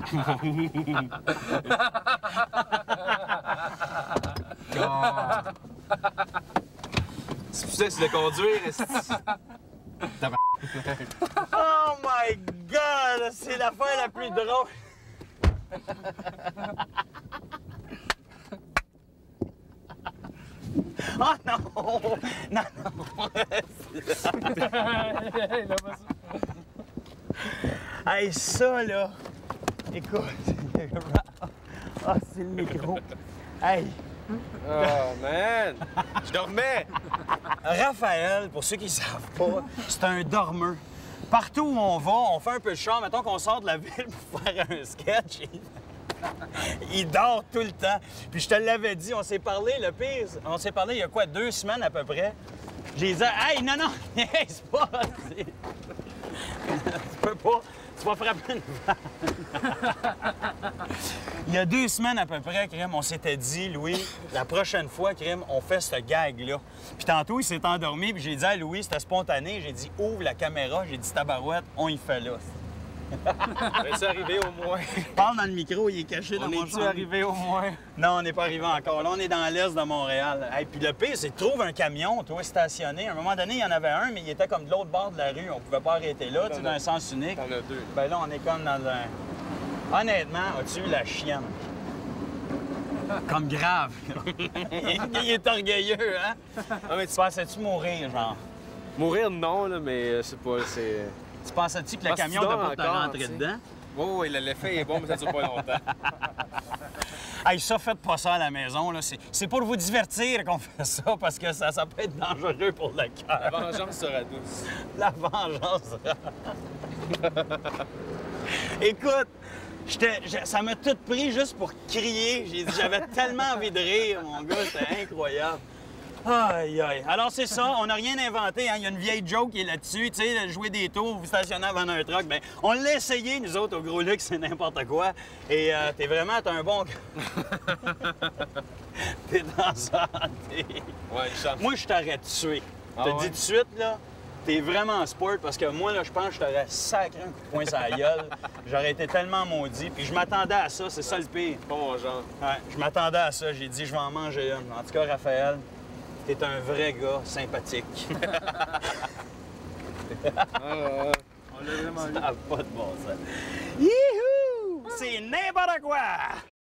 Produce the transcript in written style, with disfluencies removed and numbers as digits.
C'est pour ça que c'est de conduire, Oh my God! C'est l'affaire la plus drôle! Oh non! Non, non! Hey, ça, là! Écoute! Ah, c'est le micro! Hey! Oh, man! Je dormais! Raphaël, pour ceux qui ne savent pas, c'est un dormeur. Partout où on va, on fait un peu de char. Mettons qu'on sort de la ville pour faire un sketch. Il dort tout le temps. Puis je te l'avais dit, on s'est parlé, le pire, on s'est parlé il y a quoi, 2 semaines à peu près. J'ai dit, hey, non, non, c'est pas... Tu peux pas... Tu vas frapper une vanne. Il y a 2 semaines à peu près, Crème, on s'était dit, Louis, la prochaine fois, Crème, on fait ce gag-là. Puis tantôt, il s'est endormi, puis j'ai dit à Louis, c'était spontané, j'ai dit, ouvre la caméra, j'ai dit, tabarouette, on y fait là. C'est arrivé au moins. Parle dans le micro, il est caché dans mon On est-tu champ. arrivé au moins? Non, on n'est pas arrivé encore. Là, on est dans l'est de Montréal. Hey, puis le pire, c'est que trouve un camion, toi, stationné. À un moment donné, il y en avait un, mais il était comme de l'autre bord de la rue. On pouvait pas arrêter là, tu sais, d'un sens unique. T'en as 2. Ben là, on est comme dans un... Honnêtement, as-tu vu la chienne? Comme grave. Il est orgueilleux, hein? Ah, mais Tu pensais-tu mourir, genre? Mourir, non, là, mais je sais pas, c'est... Tu pensais-tu que le Parce que camion tu t'a dors pas te encore, rentrer tu sais. dedans? Oui, l'effet est bon, mais ça dure pas longtemps. Hey, ça, faites pas ça à la maison, là. C'est pour vous divertir qu'on fait ça, parce que ça peut être dangereux pour le cœur. La vengeance sera douce. La vengeance. Écoute, ça m'a tout pris juste pour crier. J'avais tellement envie de rire, mon gars, c'était incroyable. Aïe, aïe. Alors, c'est ça, on n'a rien inventé. Hein? Il y a une vieille joke qui est là-dessus. Tu sais, jouer des tours, vous stationnez avant un truck. Bien, on l'a essayé, nous autres, au Gros Luxe, c'est n'importe quoi. Et t'es un bon gars. T'es dans ça. Ouais, une chance. Moi, je t'aurais tué. Je te Ah dis ouais? tout de suite, là, t'es vraiment sport parce que moi, là, je pense que je t'aurais sacré un coup de poing sur la gueule. J'aurais été tellement maudit. Puis je m'attendais à ça, c'est ça le pire. Pas mon genre. Ouais, je m'attendais à ça. J'ai dit, je vais en manger une. En tout cas, Raphaël, t'es un vrai gars sympathique. On l'a vraiment Ça n'a pas de bon sens. Youhou! C'est n'importe quoi!